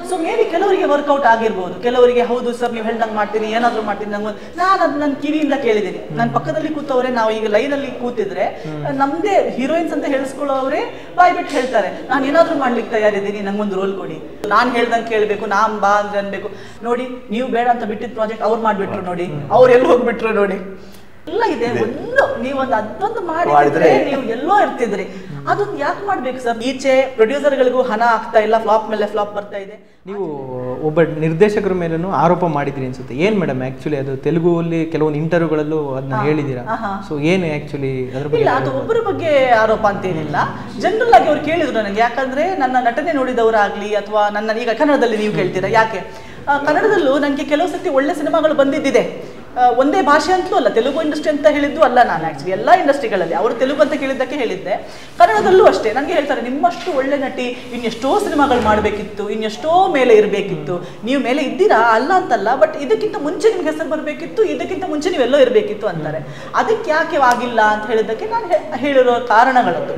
So maybe ಕೆಲವರಿಗೆ work out ಆಗಿರ್ಬೋದು, ಕೆಲವರಿಗೆ ಹೌದು ಸರ್ ನೀವು ಹೇಳ್ದಂಗೆ ಮಾಡ್ತೀನಿ, ಏನಾದ್ರು ಮಾಡ್ತೀನಿ, ನಾನು ಅದು ನನ್ನ ಕಿವಿಯಿಂದ ಕೇಳಿದ್ದೀನಿ. ನನ್ನ ಪಕ್ಕದಲ್ಲಿ ಕೂತವ್ರೆ, ನಾವು ಈಗ ಲೈನಲ್ಲಿ ಕೂತಿದ್ರೆ ನಮ್ದೇ ಹೀರೋಯಿನ್ಸ್ ಅಂತ ಹೇಳಿಸ್ಕೊಳ್ಳೋವ್ರೆ ಬಾಯ್ ಬಿಟ್ಟು ಹೇಳ್ತಾರೆ, ನಾನು ಏನಾದ್ರು ಮಾಡ್ಲಿಕ್ಕೆ ತಯಾರಿದ್ದೀನಿ, ನಂಗೊಂದು ರೋಲ್ ಕೊಡಿ, ನಾನು ಹೇಳ್ದಂಗೆ ಕೇಳಬೇಕು, ನಾನ್ ಬಾ ಅಂದ್ರೆ ಅನ್ಬೇಕು. ನೋಡಿ ನೀವು ಬೇಡ ಅಂತ ಬಿಟ್ಟಿದ್ದ ಪ್ರಾಜೆಕ್ಟ್ ಅವ್ರು ಮಾಡ್ಬಿಟ್ರು ನೋಡಿ, ಅವ್ರು ಎಲ್ಲಿ ಹೋಗ್ಬಿಟ್ರು ನೋಡಿ. ಎಲ್ಲ ಇದೆ, ಒಂದು ನೀವೊಂದು ಅದೊಂದು ಮಾಡಿದ್ರೆ ನೀವು ಎಲ್ಲೋ ಇರ್ತಿದ್ರಿ. ಅದನ್ನ ಯಾಕೆ ಮಾಡ್ಬೇಕು ಸರ್? ಈಚೆ ಪ್ರೊಡ್ಯೂಸರ್ಗಳಿಗೂ ಹಣ ಆಗ್ತಾ ಇಲ್ಲ, ಫ್ಲಾಪ್ ಮೇಲೆ ಫ್ಲಾಪ್ ಬರ್ತಾ ಇದೆ. ನೀವು ಒಬ್ಬ ನಿರ್ದೇಶಕರ ಮೇಲೂ ಆರೋಪ ಮಾಡಿದ್ರಿ ಅನ್ಸುತ್ತೆ. ಏನ್ ಮೇಡಮ್ ಆಕ್ಚುಲಿ ಅದು ತೆಲುಗುಲ್ಲಿ ಕೆಲವೊಂದು ಇಂಟರ್ವ್ಯೂಗಳಲ್ಲೂ ಅದನ್ನ ಹೇಳಿದೀರಾ. ಸೊ ಏನು ಆಕ್ಚುಲಿ ಅದ್ರ ಬಗ್ಗೆ? ಇಲ್ಲ, ಅದು ಒಬ್ಬರ ಬಗ್ಗೆ ಆರೋಪ ಅಂತೇನಿಲ್ಲ, ಜನರಲ್ ಆಗಿ ಅವ್ರು ಕೇಳಿದ್ರು ನನಗೆ. ಯಾಕಂದ್ರೆ ನನ್ನ ನಟನೆ ನೋಡಿದವರಾಗ್ಲಿ ಅಥವಾ ನನ್ನ ಈಗ ಕನ್ನಡದಲ್ಲಿ ನೀವು ಕೇಳ್ತೀರಾ ಯಾಕೆ, ಕನ್ನಡದಲ್ಲೂ ನನಗೆ ಕೆಲವು ಸತಿ ಒಳ್ಳೆ ಸಿನಿಮಾಗಳು ಬಂದಿದ್ದಿದೆ. ಒಂದೇ ಭಾಷೆ ಅಂತಲೂ ಅಲ್ಲ, ತೆಲುಗು ಇಂಡಸ್ಟ್ರಿ ಅಂತ ಹೇಳಿದ್ದು ಅಲ್ಲ ನಾನು. ಆಕ್ಚುಲಿ ಎಲ್ಲ ಇಂಡಸ್ಟ್ರಿಗಳಲ್ಲಿ ಅವರು ತೆಲುಗು ಅಂತ ಕೇಳಿದ್ದಕ್ಕೆ ಹೇಳಿದ್ದೆ. ಕನ್ನಡದಲ್ಲೂ ಅಷ್ಟೇ ನನಗೆ ಹೇಳ್ತಾರೆ, ನಿಮ್ಮಷ್ಟು ಒಳ್ಳೆ ನಟಿ ಇನ್ನೆಷ್ಟೋ ಸಿನಿಮಾಗಳು ಮಾಡಬೇಕಿತ್ತು, ಇನ್ನೆಷ್ಟೋ ಮೇಲೆ ಇರಬೇಕಿತ್ತು. ನೀವು ಮೇಲೆ ಇದ್ದೀರಾ, ಅಲ್ಲ ಅಂತಲ್ಲ, ಬಟ್ ಇದಕ್ಕಿಂತ ಮುಂಚೆ ನಿಮ್ಗೆ ಹೆಸರು ಬರಬೇಕಿತ್ತು, ಇದಕ್ಕಿಂತ ಮುಂಚೆ ನೀವೆಲ್ಲೋ ಇರಬೇಕಿತ್ತು ಅಂತಾರೆ. ಅದಕ್ಕೆ ಯಾಕೆ ಆಗಿಲ್ಲ ಅಂತ ಹೇಳಿದ್ದಕ್ಕೆ ನಾನು ಹೇಳಿರೋ ಕಾರಣಗಳದ್ದು.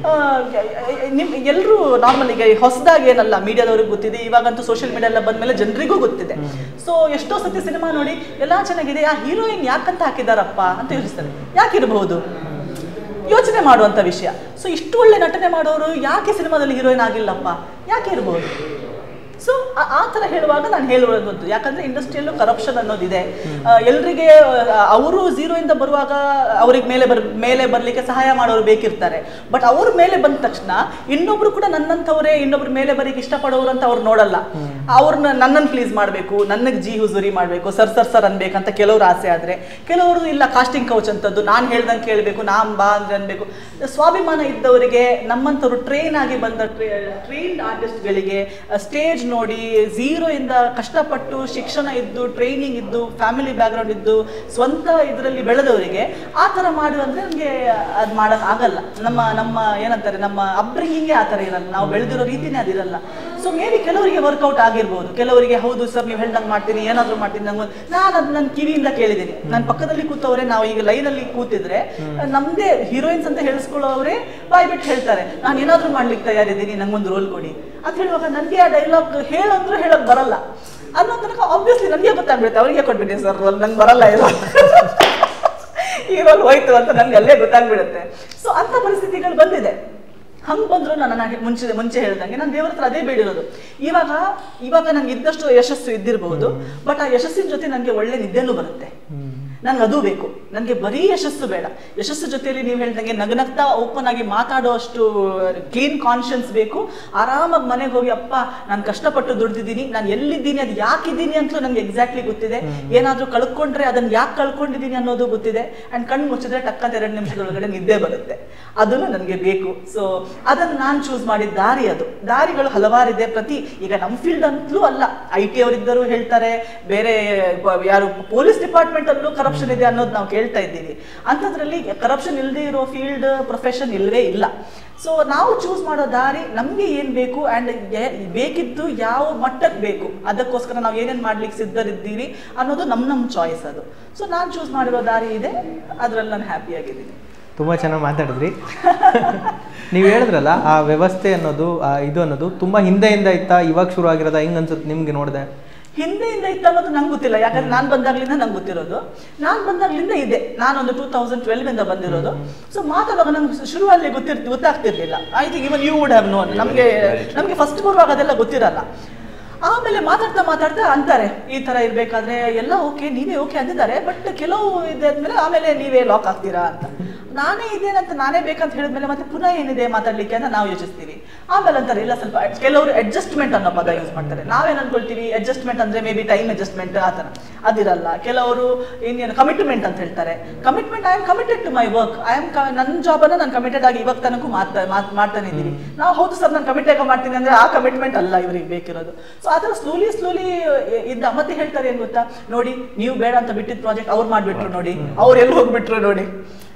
ಎಲ್ಲರೂ ನಾರ್ಮಲ್ ಈಗ ಹೊಸದಾಗಿ ಏನಲ್ಲ, ಮೀಡಿಯಾದವ್ರಿಗೆ ಗೊತ್ತಿದೆ, ಇವಾಗಂತೂ ಸೋಷಿಯಲ್ ಮೀಡಿಯಾ ಎಲ್ಲ ಬಂದ್ಮೇಲೆ ಜನರಿಗೂ ಗೊತ್ತಿದೆ. ಸೊ ಎಷ್ಟೋ ಸತಿ ಸಿನಿಮಾ ನೋಡಿ ಎಲ್ಲ ಚೆನ್ನಾಗಿದೆ, ಆ ಹೀರೋಯಿನ್ ಯಾಕಂತ ಹಾಕಿದಾರಪ್ಪ ಅಂತ ಯೋಚಿಸ್ತಾರೆ. ಯಾಕಿರಬಹುದು ಯೋಚನೆ ಮಾಡುವಂತ ವಿಷಯ. ಸೊ ಇಷ್ಟು ಒಳ್ಳೆ ನಟನೆ ಮಾಡೋರು ಯಾಕೆ ಸಿನಿಮಾದಲ್ಲಿ ಹೀರೋಯಿನ್ ಆಗಿಲ್ಲಪ್ಪ, ಯಾಕೆ ಇರಬಹುದು? ಸೊ ಆ ಥರ ಹೇಳುವಾಗ ನಾನು ಹೇಳುವಂಥದ್ದು, ಯಾಕಂದ್ರೆ ಇಂಡಸ್ಟ್ರಿಯಲ್ಲೂ ಕರಪ್ಷನ್ ಅನ್ನೋದಿದೆ. ಎಲ್ರಿಗೆ ಅವರು ಝೀರೋಯಿಂದ ಬರುವಾಗ ಅವ್ರಿಗೆ ಮೇಲೆ ಬರಲಿಕ್ಕೆ ಸಹಾಯ ಮಾಡೋರು ಬೇಕಿರ್ತಾರೆ. ಬಟ್ ಅವ್ರ ಮೇಲೆ ಬಂದ ತಕ್ಷಣ ಇನ್ನೊಬ್ರು ಕೂಡ ನನ್ನಂಥವ್ರೆ ಇನ್ನೊಬ್ರ ಮೇಲೆ ಬರೀಕ್ ಇಷ್ಟಪಡೋರು ಅಂತ ಅವ್ರು ನೋಡಲ್ಲ. ಅವ್ರನ್ನ ನನ್ನನ್ನು ಪ್ಲೀಸ್ ಮಾಡಬೇಕು, ನನಗೆ ಜಿ ಹುಜೂರಿ ಮಾಡಬೇಕು, ಸರ್ ಅನ್ಬೇಕಂತ ಕೆಲವ್ರು ಆಸೆ. ಆದರೆ ಕೆಲವರು ಇಲ್ಲ, ಕಾಸ್ಟಿಂಗ್ ಕೌಚ್ ಅಂತದ್ದು, ನಾನು ಹೇಳ್ದಂಗೆ ಕೇಳಬೇಕು, ನಾನ್ ಬಾ ಅಂದ್ರೆ ಅನ್ಬೇಕು. ಸ್ವಾಭಿಮಾನ ಇದ್ದವರಿಗೆ, ನಮ್ಮಂಥವ್ರು ಟ್ರೈನ್ ಆಗಿ ಬಂದ ಟ್ರೈನ್ಡ್ ಆರ್ಟಿಸ್ಟ್ಗಳಿಗೆ ಸ್ಟೇಜ್ ನೋಡಿ ಝೀರೋ ಇಂದ ಕಷ್ಟಪಟ್ಟು ಶಿಕ್ಷಣ ಇದ್ದು, ಟ್ರೈನಿಂಗ್ ಇದ್ದು, ಫ್ಯಾಮಿಲಿ ಬ್ಯಾಕ್ಗ್ರೌಂಡ್ ಇದ್ದು, ಸ್ವಂತ ಇದರಲ್ಲಿ ಬೆಳೆದವರಿಗೆ ಆ ಥರ ಮಾಡುವಂದ್ರೆ ನಮಗೆ ಅದು ಮಾಡೋಕೆ ಆಗಲ್ಲ. ನಮ್ಮ ಏನಂತಾರೆ, ನಮ್ಮ ಅಪ್ಬ್ರಿಂಗಿಂಗೇ ಆ ಥರ ಇರಲ್ಲ, ನಾವು ಬೆಳೆದಿರೋ ರೀತಿನೇ ಅದಿರಲ್ಲ. ಸೊ ಮೇ ಬಿ ಕೆಲವರಿಗೆ ವರ್ಕೌಟ್ ಆಗಿರ್ಬೋದು, ಕೆಲವರಿಗೆ ಹೌದು ಸರ್ ನೀವು ಹೇಳ್ದಂಗೆ ಮಾಡ್ತೀನಿ, ಏನಾದ್ರು ಮಾಡ್ತೀನಿ, ನಾನು ಅದು ನನ್ನ ಕಿವಿಯಿಂದ ಕೇಳಿದ್ದೀನಿ. ನನ್ನ ಪಕ್ಕದಲ್ಲಿ ಕೂತವ್ರೆ, ನಾವು ಈಗ ಲೈನಲ್ಲಿ ಕೂತಿದ್ರೆ ನಮ್ದೇ ಹೀರೋಯಿನ್ಸ್ ಅಂತ ಹೇಳಿಸ್ಕೊಳ್ಳೋವ್ರೆ ಬಾಯ್ ಬಿಟ್ಟು ಹೇಳ್ತಾರೆ, ನಾನು ಏನಾದ್ರು ಮಾಡ್ಲಿಕ್ಕೆ ತಯಾರಿದ್ದೀನಿ, ನಂಗೊಂದು ರೋಲ್ ಕೊಡಿ ಅಂತ ಹೇಳುವಾಗ ನನಗೆ ಆ ಡೈಲಾಗ್ ಹೇಳಂದ್ರೂ ಹೇಳಕ್ ಬರಲ್ಲ. ಅನ್ನೋ ತನಕ ಆಬ್ವಿಯಸ್ಲಿ ನನಗೆ ಗೊತ್ತಾಗ್ಬಿಡುತ್ತೆ, ಅವ್ರಿಗೆ ಕೊಟ್ಬಿಟ್ಟೆ ಸರ್ ರೋಲ್, ನಂಗೆ ಬರಲ್ಲ ಇದು ಈ ರೋಲ್ ಹೋಯ್ತು ಅಂತ ನನ್ಗೆ ಅಲ್ಲೇ ಗೊತ್ತಾಗ್ಬಿಡುತ್ತೆ. ಸೊ ಅಂತ ಪರಿಸ್ಥಿತಿಗಳು ಬಂದಿದೆ. ಹಂಗೆ ಬಂದ್ರು ನಾನು ಮುಂಚೆ ಹೇಳ್ದಂಗೆ ನಾನು ದೇವರ ಹತ್ರ ಅದೇ ಬೇಡಿರೋದು. ಇವಾಗ ನಂಗೆ ಇದ್ದಷ್ಟು ಯಶಸ್ಸು ಇದ್ದಿರಬಹುದು, ಬಟ್ ಆ ಯಶಸ್ಸಿನ ಜೊತೆ ನನಗೆ ಒಳ್ಳೆ ನಿದ್ದೆನೂ ಬರುತ್ತೆ. ನನ್ಗೆ ಅದು ಬೇಕು, ನನಗೆ ಬರೀ ಯಶಸ್ಸು ಬೇಡ. ಯಶಸ್ಸು ಜೊತೆಯಲ್ಲಿ ನೀವು ಹೇಳ್ದಂಗೆ ನಗನಗ್ತಾ ಓಪನ್ ಆಗಿ ಮಾತಾಡೋಷ್ಟು ಕ್ಲೀನ್ ಕಾನ್ಶಿಯನ್ಸ್ ಬೇಕು. ಆರಾಮಾಗಿ ಮನೆಗೆ ಹೋಗಿ, ಅಪ್ಪ ನಾನು ಕಷ್ಟಪಟ್ಟು ದುಡ್ದಿದ್ದೀನಿ, ನಾನು ಎಲ್ಲಿದ್ದೀನಿ, ಅದು ಯಾಕಿದ್ದೀನಿ ಅಂತಲೂ ನನಗೆ ಎಕ್ಸಾಕ್ಟ್ಲಿ ಗೊತ್ತಿದೆ. ಏನಾದರೂ ಕಳ್ಕೊಂಡ್ರೆ ಅದನ್ನು ಯಾಕೆ ಕಳ್ಕೊಂಡಿದ್ದೀನಿ ಅನ್ನೋದು ಗೊತ್ತಿದೆ. ಆ್ಯಂಡ್ ಕಣ್ಣು ಮುಚ್ಚಿದ್ರೆ ಟಕ್ಕಂತ 2 ನಿಮಿಷದೊಳಗಡೆ ನಿದ್ದೆ ಬರುತ್ತೆ. ಅದನ್ನು ನನಗೆ ಬೇಕು. ಸೊ ಅದನ್ನು ನಾನು ಚೂಸ್ ಮಾಡಿದ ದಾರಿ ಅದು. ದಾರಿಗಳು ಹಲವಾರಿದೆ. ಈಗ ನಮ್ಮ ಫೀಲ್ಡ್ ಅಂತಲೂ ಅಲ್ಲ, IT ಅವರಿದ್ದರೂ ಹೇಳ್ತಾರೆ, ಬೇರೆ ಯಾರು ಪೊಲೀಸ್ ಡಿಪಾರ್ಟ್ಮೆಂಟ್ ಅಲ್ಲೂ ಕರಪ್ಷನ್ ಇದೆ ಅನ್ನೋದು ನಾವು ಕೇಳ್ತಾ ಇದ್ದೀವಿ. ಅಂಥದ್ರಲ್ಲಿ ಕರಪ್ಷನ್ ಇಲ್ಲದೆ ಇರೋ ಫೀಲ್ಡ್ ಪ್ರೊಫೆಷನ್ ಇಲ್ಲವೇ ಇಲ್ಲ. ಸೊ ನಾವು ಚೂಸ್ ಮಾಡೋ ದಾರಿ ನಮಗೆ ಏನು ಬೇಕು ಆ್ಯಂಡ್ ಬೇಕಿದ್ದು ಯಾವ ಮಟ್ಟಕ್ಕೆ ಬೇಕು, ಅದಕ್ಕೋಸ್ಕರ ನಾವು ಏನೇನು ಮಾಡ್ಲಿಕ್ಕೆ ಸಿದ್ಧರಿದ್ದೀವಿ ಅನ್ನೋದು ನಮ್ಮ ಚಾಯ್ಸ್ ಅದು. ಸೊ ನಾನು ಚೂಸ್ ಮಾಡಿರೋ ದಾರಿ ಇದೆ, ಅದರಲ್ಲಿ ನಾನು ಹ್ಯಾಪಿಯಾಗಿದ್ದೀನಿ. ತುಂಬ ಚೆನ್ನಾಗಿ ಮಾತಾಡಿದ್ರಿ. ನೀವು ಹೇಳಿದ್ರಲ್ಲ ಆ ವ್ಯವಸ್ಥೆ ಅನ್ನೋದು, ಇದು ಅನ್ನೋದು ತುಂಬ ಹಿಂದೆಯಿಂದ ಇತ್ತಾ, ಇವಾಗ ಶುರು ಆಗಿರೋದ, ಹೆಂಗೆ ಅನ್ಸುತ್ತೆ ನಿಮ್ಗೆ ನೋಡಿದೆ? ಹಿಂದೆಯಿಂದ ಇತ್ತು ಅನ್ನೋದು ನಂಗೆ ಗೊತ್ತಿಲ್ಲ, ಯಾಕಂದ್ರೆ ನಾನು ಬಂದಾಗ್ಲಿಂದ ನಂಗೆ ಗೊತ್ತಿರೋದು. ನಾನು ಬಂದಾಗ್ಲಿಂದ ಇದೆ, ನಾನೊಂದು 2012 ಬಂದಿರೋದು. ಸೊ ಮಾತಾಡುವಾಗ ನಂಗೆ ಶುರುವಲ್ಲಿ ಗೊತ್ತಾಗ್ತಿರ್ಲಿಲ್ಲ. I think even you would have known. ನಮಗೆ ಫಸ್ಟ್ ಬರುವಾಗ ಅದೆಲ್ಲ ಗೊತ್ತಿರಲ್ಲ. ಆಮೇಲೆ ಮಾತಾಡ್ತಾ ಅಂತಾರೆ, ಈ ಥರ ಇರಬೇಕಾದ್ರೆ ಎಲ್ಲ ಓಕೆ, ನೀವೇ ಓಕೆ ಅಂದಿದ್ದಾರೆ, ಬಟ್ ಕೆಲವು ಇದಾದ್ಮೇಲೆ ಆಮೇಲೆ ನೀವೇ ಲಾಕ್ ಆಗ್ತೀರಾ ಅಂತ. ನಾನೇ ಇದೇನಂತ ನಾನೇ ಬೇಕಂತ ಹೇಳಿದ್ಮೇಲೆ ಮತ್ತೆ ಪುನಃ ಏನಿದೆ ಮಾತಾಡ್ಲಿಕ್ಕೆ ಅಂತ ನಾವು ಯೋಚಿಸ್ತೀವಿ. ಆಮೇಲೆ ಅಂತಾರೆ ಇಲ್ಲ ಸ್ವಲ್ಪ ಕೆಲವರು ಅಡ್ಜಸ್ಟ್ಮೆಂಟ್ ಅನ್ನೋ ಪದ ಯೂಸ್ ಮಾಡ್ತಾರೆ. ನಾವೇನು ಅನ್ಕೊಳ್ತೀವಿ ಅಡ್ಜಸ್ಟ್ಮೆಂಟ್ ಅಂದ್ರೆ ಮೇ ಬಿ ಟೈಮ್ ಅಡ್ಜಸ್ಟ್ಮೆಂಟ್ ಆ ಥರ, ಅದಿರಲ್ಲ. ಕೆಲವರು ಇನ್ನೇನು ಕಮಿಟ್ಮೆಂಟ್ ಅಂತ ಹೇಳ್ತಾರೆ. Commitment, I am committed to my work, ನನ್ನ ಜಾಬನ್ನು ನಾನು ಕಮಿಟೆಡ್ ಆಗಿ ಇವಾಗ ತನಕ ಮಾಡ್ತಾನೆ ಇದ್ದೀವಿ. ನಾವು ಹೌದು ಸರ್ ನಾನು ಕಮಿಟೆಡ್ ಮಾಡ್ತೀನಿ ಅಂದ್ರೆ ಆ ಕಮಿಟ್ಮೆಂಟ್ ಅಲ್ಲ ಇವರಿಗೆ ಬೇಕಿರೋದು. ಸೊ ಆ ಥರ ಸ್ಲೋಲಿ ಇದ್ದ ಮತ್ತೆ ಹೇಳ್ತಾರೆ ಏನು ಗೊತ್ತಾ, ನೋಡಿ ನೀವು ಬೇಡ ಅಂತ ಬಿಟ್ಟಿದ್ದ ಪ್ರಾಜೆಕ್ಟ್ ಅವ್ರು ಮಾಡ್ಬಿಟ್ರು ನೋಡಿ, ಅವ್ರು ಎಲ್ಲಿ ಹೋಗ್ಬಿಟ್ರು ನೋಡಿ,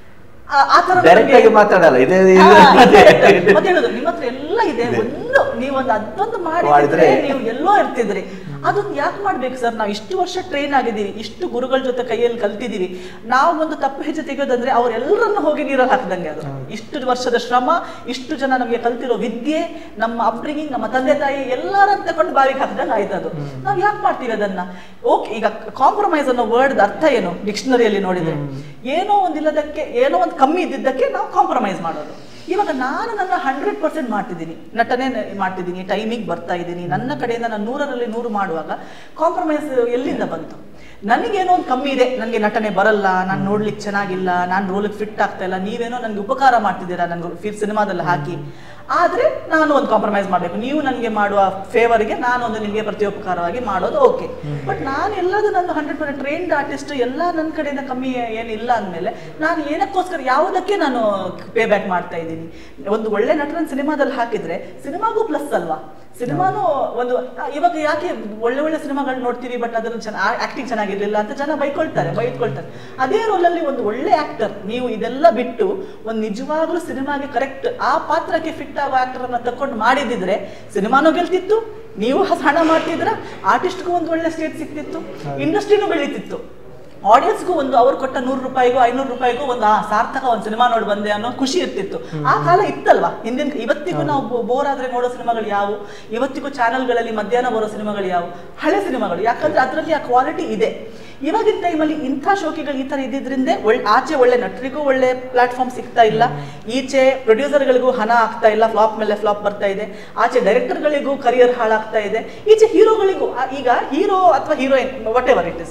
ಆ ತರ ಮಾತಾಡಲ್ಲ. ಮತ್ತೆ ಹೇಳೋದು ನಿಮ್ಮ ಹತ್ರ ಎಲ್ಲ ಇದೆ, ಒಂದು ನೀವು ನೀವೊಂದು ಅದೊಂದು ಮಾಡಿದ್ರೆ ನೀವು ಎಲ್ಲೋ ಇರ್ತಿದ್ರಿ. ಅದೊಂದು ಯಾಕೆ ಮಾಡ್ಬೇಕು ಸರ್? ನಾವು ಇಷ್ಟು ವರ್ಷ ಟ್ರೈನ್ ಆಗಿದ್ದೀವಿ, ಇಷ್ಟು ಗುರುಗಳ ಜೊತೆ ಕೈಯಲ್ಲಿ ಕಲ್ತಿದ್ದೀವಿ, ನಾವು ಒಂದು ತಪ್ಪು ಹೆಜ್ಜೆ ತೆಗೆಯೋದಂದ್ರೆ ಅವರೆಲ್ಲರನ್ನು ಹೋಗಿ ನೀರಲ್ಲಿ ಹಾಕಿದಂಗೆ. ಅದು ಇಷ್ಟು ವರ್ಷದ ಶ್ರಮ, ಇಷ್ಟು ಜನ ನಮಗೆ ಕಲ್ತಿರೋ ವಿದ್ಯೆ, ನಮ್ಮ ಅಪ್ಬ್ರಿಂಗಿಂಗ್, ನಮ್ಮ ತಂದೆ ತಾಯಿ ಎಲ್ಲರನ್ನ ತಗೊಂಡು ಬಾವಿಗೆ ಹಾಕಿದಂಗೆ ಆಯ್ತು. ಅದು ನಾವು ಯಾಕೆ ಮಾಡ್ತೀವಿ ಅದನ್ನ? ಓಕೆ, ಈಗ ಕಾಂಪ್ರಮೈಸ್ ಅನ್ನೋ ವರ್ಡ್ ಅರ್ಥ ಏನು ಡಿಕ್ಷನರಿಯಲ್ಲಿ ನೋಡಿದ್ರೆ? ಏನೋ ಒಂದಿಲ್ಲದಕ್ಕೆ, ಏನೋ ಒಂದು ಕಮ್ಮಿ ಇದ್ದಿದ್ದಕ್ಕೆ ನಾವು ಕಾಂಪ್ರಮೈಸ್ ಮಾಡೋದು. ಇವಾಗ ನಾನು ನನ್ನ 100% ಮಾಡ್ತಿದ್ದೀನಿ, ನಟನೆ ಮಾಡ್ತಿದ್ದೀನಿ, ಟೈಮಿಗೆ ಬರ್ತಾ ಇದ್ದೀನಿ, ನನ್ನ ಕಡೆಯಿಂದ ನಾನು 100ರಲ್ಲಿ 100 ಮಾಡುವಾಗ ಕಾಂಪ್ರಮೈಸ್ ಎಲ್ಲಿಂದ ಬಂತು? ನನಗೇನೋ ಒಂದು ಕಮ್ಮಿ ಇದೆ, ನನಗೆ ನಟನೆ ಬರಲ್ಲ, ನಾನು ನೋಡ್ಲಿಕ್ಕೆ ಚೆನ್ನಾಗಿಲ್ಲ, ನಾನು ರೋಲಿಗೆ ಫಿಟ್ ಆಗ್ತಾ ಇಲ್ಲ, ನೀವೇನೋ ನನಗೆ ಉಪಕಾರ ಮಾಡ್ತಿದ್ದೀರಾ ನನಗೆ ಸಿನಿಮಾದಲ್ಲಿ ಹಾಕಿ, ಆದರೆ ನಾನು ಒಂದು ಕಾಂಪ್ರಮೈಸ್ ಮಾಡಬೇಕು. ನೀವು ನನಗೆ ಮಾಡುವ ಫೇವರ್ಗೆ ನಾನು ಒಂದು ನಿಮಗೆ ಪ್ರತಿಯೋಪಕಾರವಾಗಿ ಮಾಡೋದು ಓಕೆ. ಬಟ್ ನಾನು ಎಲ್ಲದು ನನ್ನ 100% ಟ್ರೈನ್ಡ್ ಆರ್ಟಿಸ್ಟ್, ಎಲ್ಲ ನನ್ನ ಕಡೆಯಿಂದ ಕಮ್ಮಿ ಏನಿಲ್ಲ ಅಂದಮೇಲೆ ನಾನು ಏನಕ್ಕೋಸ್ಕರ ಯಾವುದಕ್ಕೆ ನಾನು ಪೇ ಬ್ಯಾಕ್ ಮಾಡ್ತಾ ಇದ್ದೀನಿ? ಒಂದು ಒಳ್ಳೆ ನಟನ ಸಿನಿಮಾದಲ್ಲಿ ಹಾಕಿದ್ರೆ ಸಿನಿಮಾಗೂ ಪ್ಲಸ್ ಅಲ್ವಾ? ಸಿನಿಮಾನು ಒಂದು ಇವಾಗ ಯಾಕೆ ಒಳ್ಳೆ ಒಳ್ಳೆ ಸಿನಿಮಾಗಳು ನೋಡ್ತೀವಿ, ಬಟ್ ಅದನ್ನು ಆಕ್ಟಿಂಗ್ ಚೆನ್ನಾಗಿರ್ಲಿಲ್ಲ ಅಂತ ಜನ ಬೈಟ್ಕೊಳ್ತಾರೆ. ಅದೇ ರೋಲಲ್ಲಿ ಒಂದು ಒಳ್ಳೆ ಆಕ್ಟರ್, ನೀವು ಇದೆಲ್ಲ ಬಿಟ್ಟು ಒಂದು ನಿಜವಾಗ್ಲೂ ಸಿನಿಮಾಗೆ ಕರೆಕ್ಟ್ ಆ ಪಾತ್ರಕ್ಕೆ ಫಿಟ್ ಆಗೋ ಆಕ್ಟರ್ ಅನ್ನ ತಕೊಂಡು ಮಾಡಿದಿದ್ರೆ ಸಿನಿಮಾನೂ ಗೆಲ್ತಿತ್ತು, ನೀವು ಹಣ ಮಾಡ್ತಿದ್ರ, ಆರ್ಟಿಸ್ಟ್ಗೂ ಒಂದು ಒಳ್ಳೆ ಸ್ಟೇಟ್ ಸಿಕ್ತಿತ್ತು, ಇಂಡಸ್ಟ್ರಿನೂ ಬೆಳೀತಿತ್ತು, ಆಡಿಯನ್ಸ್ಗೂ ಒಂದು ಅವ್ರು ಕೊಟ್ಟ 100 ರೂಪಾಯಿಗೂ 500 ರೂಪಾಯಿಗೂ ಒಂದು ಸಾರ್ಥಕ ಒಂದು ಸಿನಿಮಾ ನೋಡಿ ಬಂದೆ ಅನ್ನೋ ಖುಷಿ ಇರ್ತಿತ್ತು. ಆ ಕಾಲ ಇತ್ತಲ್ವಾ? ಇವತ್ತಿಗೂ ನಾವು ಬೋರ್ ಆದ್ರೆ ನೋಡೋ ಸಿನಿಮಾಗಳು ಯಾವುವು? ಇವತ್ತಿಗೂ ಚಾನೆಲ್ಗಳಲ್ಲಿ ಮಧ್ಯಾಹ್ನ ಬರೋ ಸಿನಿಮಾಗಳು ಯಾವುವು? ಹಳೆ ಸಿನಿಮಾಗಳು. ಯಾಕಂದ್ರೆ ಅದರಲ್ಲಿ ಆ ಕ್ವಾಲಿಟಿ ಇದೆ. ಇವಾಗಿನ ಟೈಮಲ್ಲಿ ಇಂಥ ಶೋಕಿಗಳು ಈ ತರ ಇದ್ದಿದ್ರಿಂದ ಆಚೆ ಒಳ್ಳೆ ನಟರಿಗೂ ಒಳ್ಳೆ ಪ್ಲಾಟ್ಫಾರ್ಮ್ ಸಿಗ್ತಾ ಇಲ್ಲ, ಈಚೆ ಪ್ರೊಡ್ಯೂಸರ್ಗಳಿಗೂ ಹಣ ಆಗ್ತಾ ಇಲ್ಲ, ಫ್ಲಾಪ್ ಮೇಲೆ ಫ್ಲಾಪ್ ಬರ್ತಾ ಇದೆ, ಆಚೆ ಡೈರೆಕ್ಟರ್ಗಳಿಗೂ ಕರಿಯರ್ ಹಾಳಾಗ್ತಾ ಇದೆ, ಈಚೆ ಹೀರೋಗಳಿಗೂ. ಈಗ ಹೀರೋ ಅಥವಾ heroine whatever it is,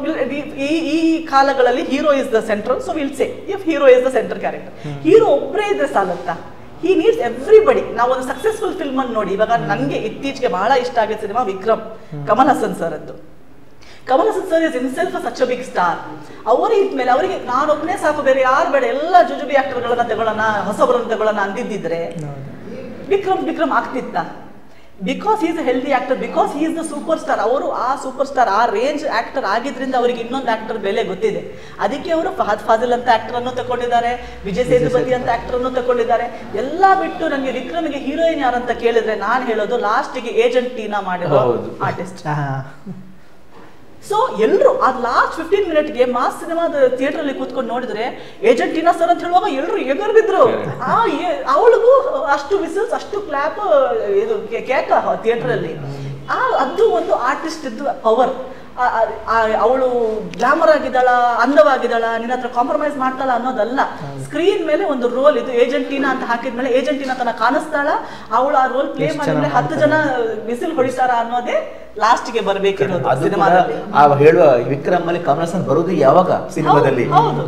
ಈ ಕಾಲಗಳಲ್ಲಿ hero is the central. So will say if hero is the central character, hero ಒಬ್ಬರೇ ಇದ್ರೆ ಸಾಲುತ್ತಾ? ಹಿ ನೀಡ್ಸ್ ಎವ್ರಿಬಡಿ. ನಾವು ಒಂದು ಸಕ್ಸಸ್ಫುಲ್ ಫಿಲ್ಮ್ ಅನ್ನು ನೋಡಿ, ಇವಾಗ ನನಗೆ ಇತ್ತೀಚೆಗೆ ಬಹಳ ಇಷ್ಟ ಆಗಿದ್ದ ಸಿನಿಮಾ ವಿಕ್ರಮ್, ಕಮಲ್ ಹಾಸನ್ ಸರ್ ಅದು. Kamal Haasan sir is himself such a big star. ಅವರೇ ಇದ್ಮೇಲೆ ಅವರಿಗೆ ನಾನೊಬ್ಬನೇ ಸಾಕು, ಬೇರೆ ಯಾರು ಬೇಡ, ಎಲ್ಲ ಜುಜುಬಿ ಆಕ್ಟರ್ಗಳನ್ನ ತಗೊಳ್ಳೋಣ, ಹೊಸಬರನ್ನ ತಗೊಳ್ಳೋಣ ಅಂದಿದ್ದಿದ್ರೆ ವಿಕ್ರಮ್ ಆಗ್ತಿತ್ತ? Because he is a healthy actor, because he is the super star. ಅವರು ಆ ಸೂಪರ್ ಸ್ಟಾರ್, ಆ ರೇಂಜ್ ಆಕ್ಟರ್ ಆಗಿದ್ರಿಂದ ಅವರಿಗೆ ಇನ್ನೊಂದು ಆಕ್ಟರ್ ಬೆಲೆ ಗೊತ್ತಿದೆ. ಅದಕ್ಕೆ ಅವರು ಫಹದ್ ಫಾಜಿಲ್ ಅಂತ ಆಕ್ಟರ್ ಅನ್ನು ತಗೊಂಡಿದ್ದಾರೆ, ವಿಜಯ್ ಸೇತುಪತಿ ಅಂತ ಆಕ್ಟರ್ ಅನ್ನು ತಗೊಂಡಿದ್ದಾರೆ. ಎಲ್ಲ ಬಿಟ್ಟು ನನಗೆ ವಿಕ್ರಮ್ಗೆ ಹೀರೋಯಿನ್ ಯಾರಂತ ಕೇಳಿದ್ರೆ ನಾನು ಹೇಳೋದು ಲಾಸ್ಟ್ಗೆ ಏಜೆಂಟ್ ಟೀನಾ ಮಾಡಿರೋ ಆರ್ಟಿಸ್ಟ್. ಸೊ ಎಲ್ಲರೂ ಆ ಲಾಸ್ಟ್ 15 ಮಿನಿಟ್ಗೆ ಮಾಸ್ ಸಿನಿಮಾದ ಥಿಯೇಟರ್ ಅಲ್ಲಿ ಕೂತ್ಕೊಂಡು ನೋಡಿದ್ರೆ ಏಜೆಂಟ್ ಟೀನಾ ಸರ್ ಅಂತ ಹೇಳುವಾಗ ಎಲ್ಲರೂ ಎಗರ್ಬಿದ್ರು. ಅವಳಿಗೂ ಅಷ್ಟು ವಿಸಲ್ಸ್, ಅಷ್ಟು ಕ್ಲಾಪ್, ಇದು ಕೇಕ ಥಿಯೇಟರ್ ಅಲ್ಲಿ. ಅದು ಒಂದು ಆರ್ಟಿಸ್ಟ್ ಇದ್ದು ಪವರ್. ಅವಳು ಗ್ಲಾಮರ್ ಆಗಿದ್ದಾಳ, ಅಂದವಾಗಿದ್ದಾಳ, ನಿನ್ನ ಹತ್ರ ಕಾಂಪ್ರಮೈಸ್ ಮಾಡ್ತಾಳ ಅನ್ನೋದಲ್ಲ. ಸ್ಕ್ರೀನ್ ಮೇಲೆ ಒಂದು ರೋಲ್, ಇದು ಏಜೆಂಟಿನಾ ಅಂತ ಹಾಕಿದ್ಮೇಲೆ ಏಜೆಂಟಿನಾ ತನ ಕಾಣಿಸ್ತಾಳ, ಅವಳು ಆ ರೋಲ್ ಪ್ಲೇ ಮಾಡಿದ್ರೆ 10 ಜನ ವಿಸಿಲ್ ಹೊಡಿತಾರ ಅನ್ನೋದೇ ಲಾಸ್ಟ್ಗೆ ಬರ್ಬೇಕಿರೋದು ಸಿನಿಮಾದಲ್ಲಿ. ಹೇಳುವ ವಿಕ್ರಮ್ ಅಲ್ಲಿ ಕಮಲ್ ಹಾಸನ್ ಬರೋದು ಯಾವಾಗ ಸಿನಿಮಾದಲ್ಲಿ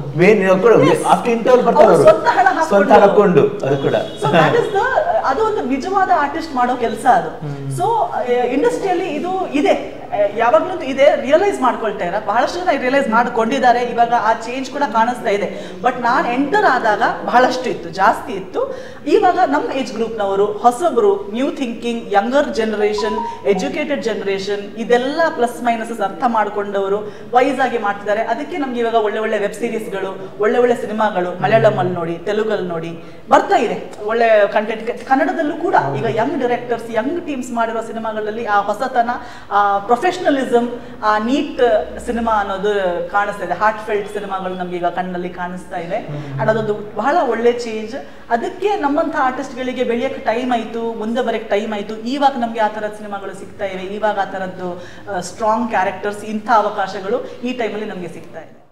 ಸ್ವಂತ ಹಾಕೊಂಡು ಅದು ಕೂಡ ಅದು ಒಂದು ನಿಜವಾದ ಆರ್ಟಿಸ್ಟ್ ಮಾಡೋ ಕೆಲಸ ಅದು. ಸೊ ಇಂಡಸ್ಟ್ರಿಯಲ್ಲಿ ಇದು ಇದೆ, ಯಾವಾಗ್ಲೂ ಇದೆ, ರಿಯಲೈಸ್ ಮಾಡ್ಕೊಳ್ತಾ ಇರ ಬಹಳಷ್ಟು ಜನ ರಿಯಲೈಸ್ ಮಾಡ್ಕೊಂಡಿದ್ದಾರೆ. ಇವಾಗ ಆ ಚೇಂಜ್ ಕೂಡ ಕಾಣಿಸ್ತಾ ಇದೆ. ಬಟ್ ನಾನು ಎಂಟರ್ ಆದಾಗ ಬಹಳಷ್ಟು ಇತ್ತು, ಜಾಸ್ತಿ ಇತ್ತು. ಇವಾಗ ನಮ್ಮ ಏಜ್ ಗ್ರೂಪ್ನವರು, ಹೊಸಬರು, new thinking, younger generation, educated generation, ಇದೆಲ್ಲ ಪ್ಲಸ್ ಮೈನಸಸ್ ಅರ್ಥ ಮಾಡ್ಕೊಂಡವರು ವೈಸ್ ಆಗಿ ಮಾಡ್ತಿದ್ದಾರೆ. ಅದಕ್ಕೆ ನಮ್ಗೆ ಇವಾಗ ಒಳ್ಳೆ ಒಳ್ಳೆ ವೆಬ್ ಸೀರೀಸ್ಗಳು, ಒಳ್ಳೆ ಒಳ್ಳೆ ಸಿನಿಮಾಗಳು ಮಲಯಾಳಂ ಅಲ್ಲಿ ನೋಡಿ, ತೆಲುಗಲ್ಲಿ ನೋಡಿ ಬರ್ತಾ ಇದೆ ಒಳ್ಳೆ ಕಂಟೆಂಟ್. ಕನ್ನಡದಲ್ಲೂ ಕೂಡ ಈಗ ಯಂಗ್ ಡೈರೆಕ್ಟರ್ಸ್, ಯಂಗ್ ಟೀಮ್ಸ್ ಮಾಡಿರೋ ಸಿನಿಮಾಗಳಲ್ಲಿ ಆ ಹೊಸತನ, ಆ ಪ್ರೊಫೆಷನಲಿಸಮ್, ಆ ನೀಟ್ ಸಿನಿಮಾ ಅನ್ನೋದು ಕಾಣಿಸ್ತಾ ಇದೆ. ಹಾರ್ಟ್ ಫೆಲ್ಟ್ ಸಿನಿಮಾಗಳು ನಮ್ಗೆ ಈಗ ಕಣ್ಣಲ್ಲಿ ಕಾಣಿಸ್ತಾ ಇದೆ. ಅಂಡ್ ಅದೊಂದು ಬಹಳ ಒಳ್ಳೆ ಚೇಂಜ್. ಅದಕ್ಕೆ ನಮ್ಮಂಥ ಆರ್ಟಿಸ್ಟ್ಗಳಿಗೆ ಬೆಳೆಯಕ್ಕೆ ಟೈಮ್ ಆಯಿತು, ಮುಂದೆ ಬರೋಕ್ಕೆ ಟೈಮ್ ಆಯಿತು. ಇವಾಗ ನಮಗೆ ಆ ಥರದ ಸಿನಿಮಾಗಳು ಸಿಗ್ತಾ ಇವೆ. ಇವಾಗ ಆ ಥರದ್ದು ಸ್ಟ್ರಾಂಗ್ ಕ್ಯಾರೆಕ್ಟರ್ಸ್, ಇಂಥ ಅವಕಾಶಗಳು ಈ ಟೈಮಲ್ಲಿ ನಮಗೆ ಸಿಗ್ತಾ ಇದೆ.